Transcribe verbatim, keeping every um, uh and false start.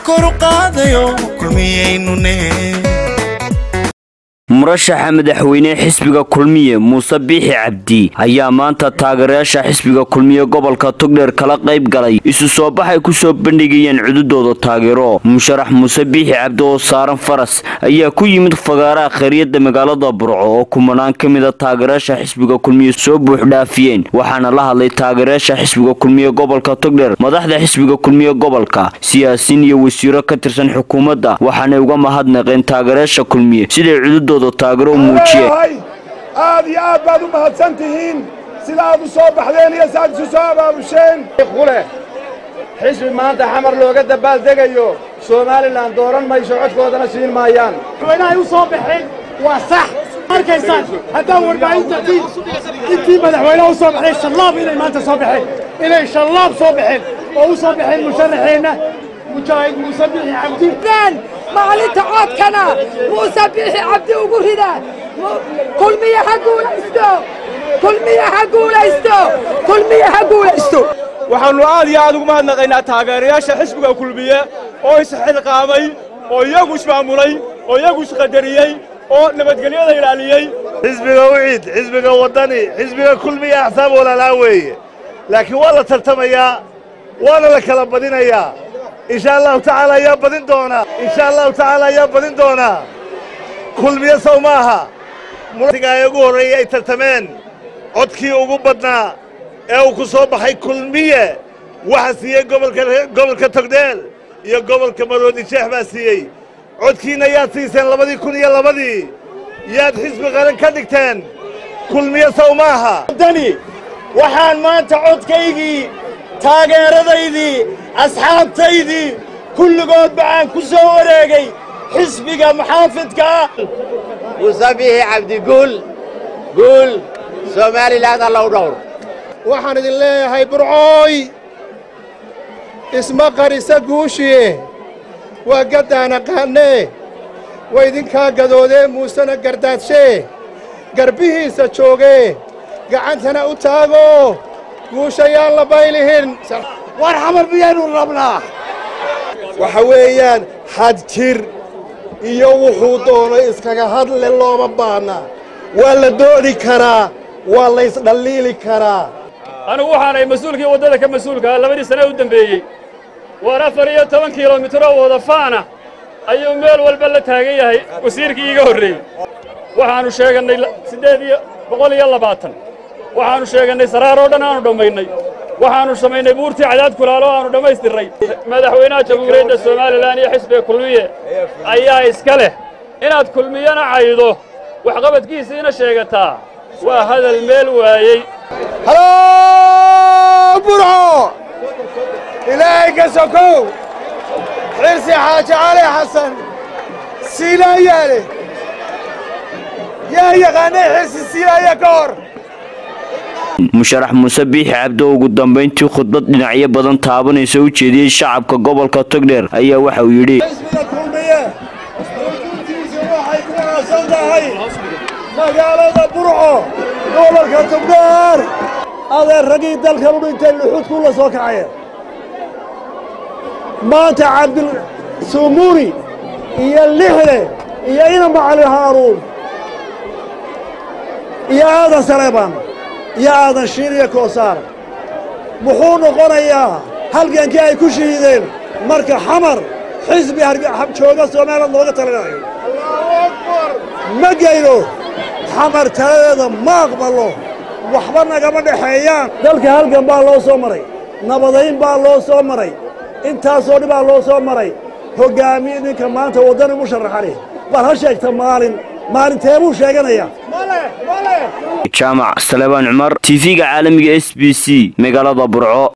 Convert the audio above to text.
kor u qaadayo kulmiyaynu nee murashaxa madaxweyne xisbiga kulmiye Muuse Biixi Cabdi ayaa maanta taageerayaasha xisbiga kulmiye gobolka Togdheer kala qayb galay isu soo baxay ku soo bandhigayeen cududooda taageero musharax Muuse Biixi Cabdi oo saaran faras ayaa ku yimid fagaaraha khariidada magaalada Burco oo kumanaan kamid ah taageerayaasha xisbiga kulmiye soo buux dhaafiyeen waxaana la hadlay taageerayaasha xisbiga kulmiye gobolka Togdheer madaxda xisbiga kulmiye gobolka siyaasiyiin iyo wasiiro ka tirsan xukuumadda waxaana uga mahadnaqeen taageerayaasha kulmiye sidoo cududooda taageero muujiye aad iyo aad baad u mahadsantihiin sida aad u soo baxdeen iyo saad isu soo abaabuseen qule xisbi maanta xamar looga dabaal degayo Soomaaliland dooran mayso codkoodana siin maayaan waynahay u soo baxeen waa sax markaysan hadaa warbaahinta intii madaxweynaha u soo baxay shallaab inay maanta soo baxeen inay shallaab soo baxeen oo u soo baxeen musharaxeena مجاهد موسى بيحي عبدي كان معلنت عاد كان موسى بيحي عبدي وقرهدا كل مية حقول استو كل مية حقول استو كل مية حقول استو waxaanu aad iyo aad ugu mahadnaqaynaa taageerayaasha xisbiga kulmiye oo isxil qaamay oo iyagu ismaamulay oo iyagu isqadariyay oo nabadgelyada ilaaliyay xisbiga wixid xisbiga wadani xisbiga kulmiye axsaab wala la weeye laakiin wala tartamaya wala la kala badinaya إن شاء الله تعالى يا بدين دونا إن شاء الله تعالى يا بدين دونا كل مية سوماها مرتقى يقول رأي ترتمين عدكي وقبضنا أو كصوب حي كل مية وحسية قبل ك قبل كتقديل يا قبل كمرود الشيخ باسية عدكي نياتي سن لبدي كل يلا بدي يا حزب غيرن كدكتين كل مية سوماها دني وحان ما تعود كيجي تاجر ذيدي أصحاب تيدي كل قد بعان كسو ورقي حسبك محافظك موسى بيحي عبدي قول قول سومالي لا الله دور وحن الله هاي برعوي اسمه قريسة قوشي وقد أنا قاني وإذن كا قدودي موسى نقردات شي قربيه سچوغي قعنتنا أتاغو قوشي يالله بايلهن وارحمر بيانو الربنا وحويان حد جير iyo wuxuu doonay iskaga hadle looma baana waa la doodi karaa waa la isdhaliili karaa anigu waxaan mas'uulkii wadada ka mas'uulka labadii sano u dambeeyay waa afar iyo toban kiiloomitir oo wada faana ayuu meel walba la taagan yahay wasiirkii iga horeeyay waxaanu sheeganay sideed boqol iyo labaatan waxaanu sheeganay saraar oo dhan aanu dhameynay waxaanu sameynay buurtii cadaad kulaalo aanu dhamaystiray madaxweynaha jamhuuriyadda Soomaaliland iyo xisbiga kulmiye ayaa iska leh inaad kulmiyana caydo wax qabadkiisa sheegataa waa hadal meel waayay halo burco ilaahay ka sokow xirsi xaaji cali xasan silaayale yaa yaqaanay xirsi silaaya ka hor musharax Muuse Biixi Cabdi ugu dambeyntii khudbad dhinacyo badan taabanaysa u jeediyay shacabka gobolka Togdheer ayaa waxa uu yiri xisbiga kulmiye xuluntiisa waxay ku wanaagsan tahay magaalada Burco gobolka Togdheer adeer ragii dalka u dhintay luxud ku la soo kacay maanta Cabdul Sumuri iyo Lixle iyo ina Macali Haaruun iyo Aadan Saleebaan يا هذا الشيء كوسار محون قرية هل كان كي يكون شهيدين مركب حمر حزب حب شوقة سومال الله تعالى الله أكبر ما جايلو حمر ثلاثة ما قبله وحبرنا قبل حيان ذلك هل كان بالله سومري نبضين بالله سومري انت صوري بالله سومري هو جامين كمان تودن مشرح عليه بالهالشيء تمارين مالين تيمو شيغانيا ماله ماله جامع سليمان عمر تي في عالمي اس بي سي مقالة برعو.